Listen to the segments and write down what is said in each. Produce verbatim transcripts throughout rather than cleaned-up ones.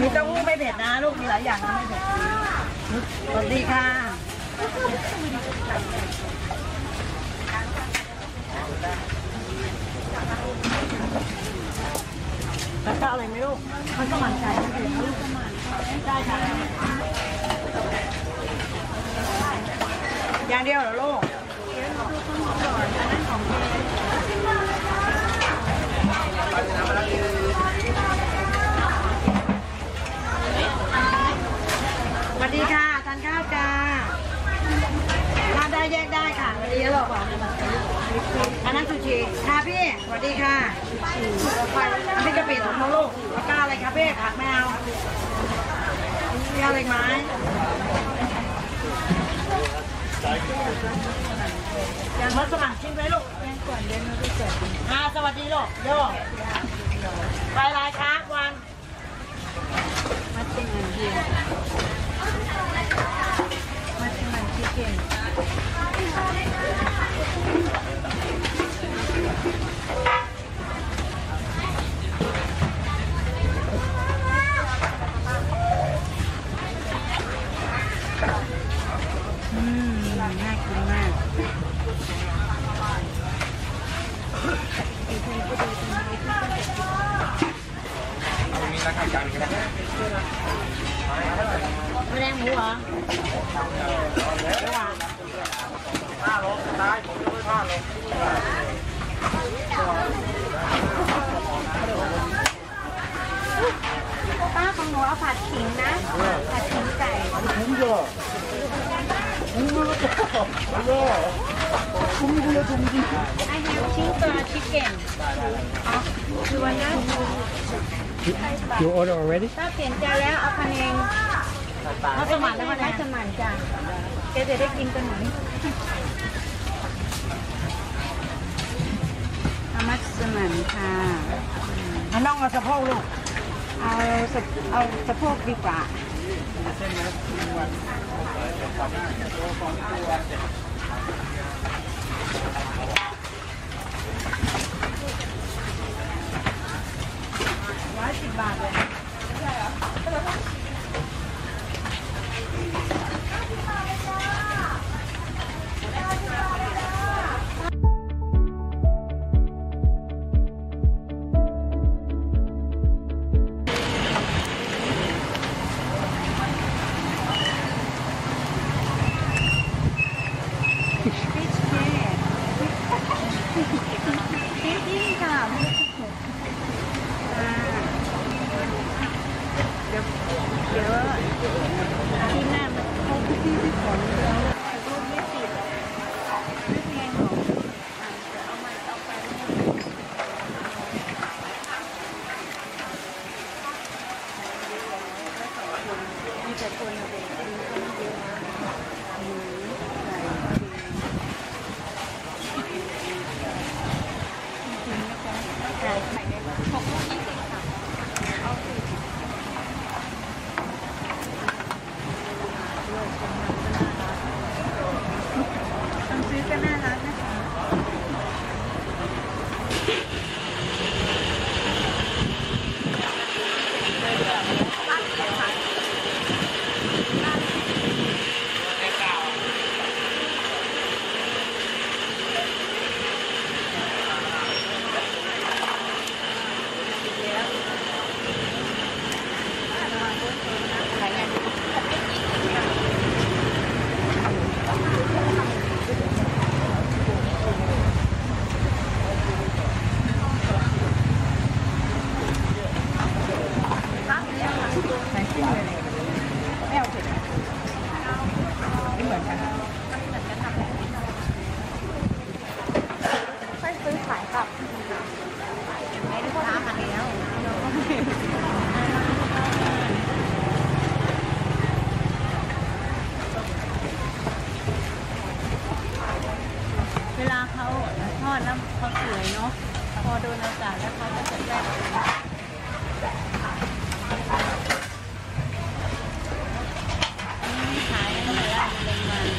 มีเต้าหู้ไม่เผ็ดนะลูกมีหลายอย่างนะไม่เผ็ดสวัสดีค่ะแล้วก็อะไรไม่รู้มันก็หมั่นใจไม่เผ็ดลูกก็หมั่นได้ค่ะอย่างเดียวเหรอลูกสวัสดีค่ะทานข้าวจ้าทานได้แยกได้ค่ะสวัสดีหรอกอันนั้นซูชิค่ะพี่สวัสดีค่ะอันนี้กะปิของเขาลูกแล้วก็อะไรคะพี่ผักแมวมีอะไรไหมยังมาสมัครชิมไหมลูกยังก่อนเดินมาด้วยกันอ่าสวัสดีลูกโยไปลายค้างวันมาเป็นเงินเดือนมาเป็นเงินที่เก่งอืมน่ากินมากมีราคาจานกันนะไม่แดงหมูเหรอห้าโลได้ผมจะไม่พลาดเลยป้าของหนูเอาผัดขิงนะผัดขิงไก่คุ้มจ้ะคุ้มเลยจ้ะคุ้มเลยคุ้มจริง I have chicken chicken อ๋อคือวันนั้น You order already? ถ้าเปลี่ยนใจแล้วเอาคะแนนมัสมั่นแล้วมันะสมั่นจ้ะแกจะได้กินกันไหนเอามัสมั่นค่ะเอาน้องเอาสะโพกลูกเอาสะเอาสะโพกดีกว่าร้อยสิบบาทเลยเวลาเขาทอดแล้วเขาสวยเนาะพอโดนอากาศแล้วเขาก็จะแตกขายเท่าไหร่ละเองมา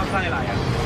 ไส้อะไรอ่ะ